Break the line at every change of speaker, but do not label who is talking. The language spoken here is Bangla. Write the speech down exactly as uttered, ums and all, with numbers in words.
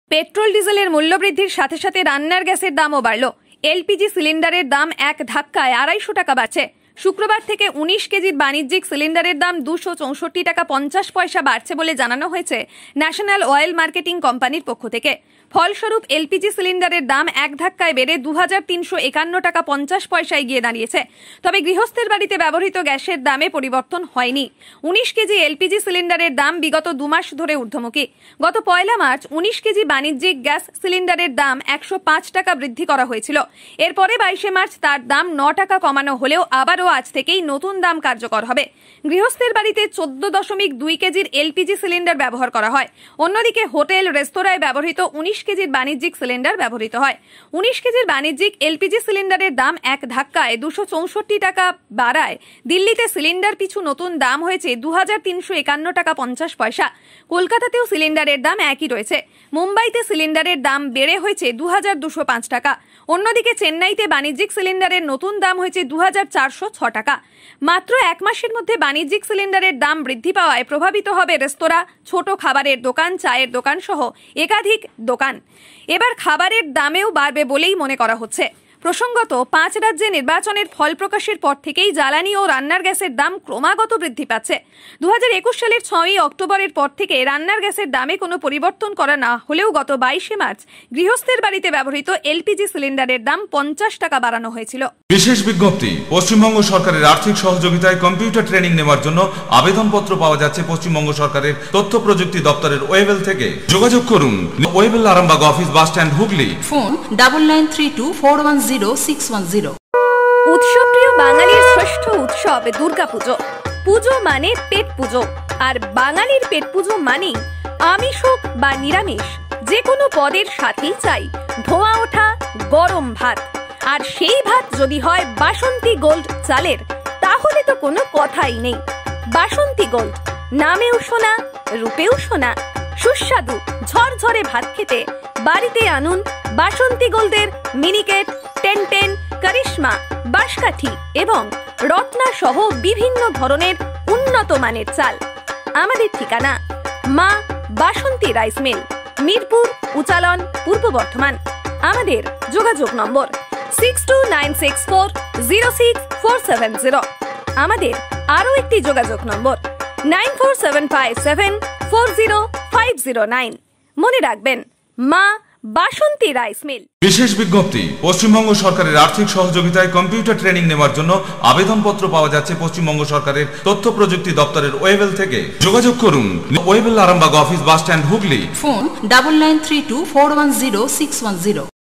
পেট্রোল ডিজেলের মূল্যবৃদ্ধির সাথে সাথে রান্নার গ্যাসের দামও বাড়ল। এলপিজি সিলিন্ডারের দাম এক ধাক্কায় আড়াইশো টাকা বাড়ছে। শুক্রবার থেকে উনিশ কেজির বাণিজ্যিক সিলিন্ডারের দাম দুশো চৌষট্টি টাকা পঞ্চাশ পয়সা বাড়ছে বলে জানানো হয়েছে ন্যাশনাল অয়েল মার্কেটিং কোম্পানির পক্ষ থেকে। ফলস্বরূপ এলপিজি সিলিন্ডারের দাম এক ধাক্কায় বেড়ে দু হাজার তিনশো একান্ন টাকা পঞ্চাশ পয়সায় গিয়ে দাঁড়িয়েছে। তবে গৃহস্থের বাড়িতে ব্যবহৃত গ্যাসের দামে পরিবর্তন হয়নি। উনিশ কেজি এলপিজি সিলিন্ডারের দাম বিগত দু মাস ধরে ঊর্ধ্বমুখী। গত পয়লা মার্চ উনিশ কেজি বাণিজ্যিক গ্যাস সিলিন্ডারের দাম একশো পাঁচ টাকা বৃদ্ধি করা হয়েছিল। এরপরে বাইশে মার্চ তার দাম ন টাকা কমানো হলেও আবারও আজ থেকেই নতুন দাম কার্যকর হবে। গৃহস্থের বাড়িতে চোদ্দ দশমিক দুই কেজির এলপিজি সিলিন্ডার ব্যবহার করা হয়। অন্যদিকে হোটেল রেস্তোরাঁয় ব্যবহৃত উনিশ কেজির বাণিজ্যিক সিলিন্ডার ব্যবহৃত হয়। উনিশ কেজির বাণিজ্যিক এলপিজি সিলিন্ডারের দাম এক ধাক্কায় দুশো চৌষট্টি টাকা বাড়ায় দিল্লিতে সিলিন্ডার পিছু নতুন দাম হয়েছে দু হাজার তিনশো একান্ন টাকা পঞ্চাশ পয়সা। কলকাতাতেও সিলিন্ডারের দাম একই রয়েছে। মুম্বাইতে সিলিন্ডারের দাম বেড়ে হয়েছে দু হাজার দুশো পাঁচ টাকা। অন্যদিকে চেন্নাইতে বাণিজ্যিক সিলিন্ডারের নতুন দাম হয়েছে দু হাজার চারশো ছ টাকা। মাত্র এক মাসের মধ্যে বাণিজ্যিক সিলিন্ডারের দাম বৃদ্ধি পাওয়ায় প্রভাবিত হবে রেস্তোরাঁ, ছোট খাবারের দোকান, চায়ের দোকান সহ একাধিক দোকান। এবার খাবারের দামেও বাড়বে বলেই মনে করা হচ্ছে। প্রসঙ্গত, পাঁচ রাজ্যে নির্বাচনের ফল প্রকাশের পর থেকেই জ্বালানি ও রান্নার গ্যাসের দাম ক্রমাগত বৃদ্ধি পাচ্ছে। দু হাজার একুশ সালের ছয়ই অক্টোবরের পর থেকে রান্নার গ্যাসের দামে কোনো পরিবর্তন করা না হলেও গত বাইশে মার্চ গৃহস্থের বাড়িতে ব্যবহৃত এলপিজি সিলিন্ডারের দাম পঞ্চাশ টাকা বাড়ানো হয়েছিল।
বিশেষ বিজ্ঞপ্তি, পশ্চিমবঙ্গ সরকারের আর্থিক সহযোগিতায় কম্পিউটার ট্রেনিং নেওয়ার জন্য আবেদনপত্র পাওয়া যাচ্ছে পশ্চিমবঙ্গ সরকারের তথ্য প্রযুক্তি দপ্তরের ওয়েবেল থেকে। যোগাযোগ করুন Webel Arambagh office bus stand, Hooghly.
Phone double nine three two four one zero six one zero.
উৎসবপ্রিয় বাঙালির শ্রেষ্ঠ উৎসব দুর্গাপুজো। পুজো মানে পেট পুজো, আর বাঙালির পেট পুজো মানেই আমিষ হোক বা নিরামিষ যে কোনো পদের সাথেই চাই ধোঁয়া ওঠা গরম ভাত। আর সেই ভাত যদি হয় বাসন্তী গোল্ড চালের, তাহলে তো কোনো কথাই নেই। বাসন্তী গোল্ড, নামেও শোনা, রূপেও শোনা। সুস্বাদু ঝরঝরে ভাত খেতে বাড়িতে আনুন বাসন্তী গোল্ডের মিনিকেট, টেন টেন, করিশ্মা, বাঁশকাঠি এবং রত্না সহ বিভিন্ন ধরনের উন্নত মানের চাল। আমাদের ঠিকানা মা বাসন্তী রাইস মিল, মিরপুর, উচালন, পূর্ব বর্ধমান। আমাদের যোগাযোগ নম্বর six two nine six four zero six four seven zero. আমাদের আরও একটি যোগাযোগ নম্বর nine four seven five seven four zero five zero nine. মনে রাখবেন, মা বাসন্তী রাইস মিল।
বিশেষ বিজ্ঞপ্তি, পশ্চিমবঙ্গ সরকারের আর্থিক সহযোগিতায় কম্পিউটার ট্রেনিং নেওয়ার জন্য আবেদনপত্র পাওয়া যাচ্ছে পশ্চিমবঙ্গ সরকারের তথ্য প্রযুক্তি দপ্তরের ওয়েবেল থেকে। যোগাযোগ করুন Webel Arambagh office bus stand, Hooghly.
Phone double nine three two four one zero six one zero.